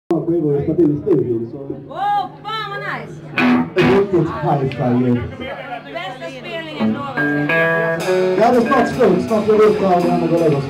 Vi var ju spelat in i studion så... Åh, fan vad nice! Riktigt high-fi. Bästa spelningen någonsin. Ja, det är snart slut. Snart går det upp där och vi andra går över.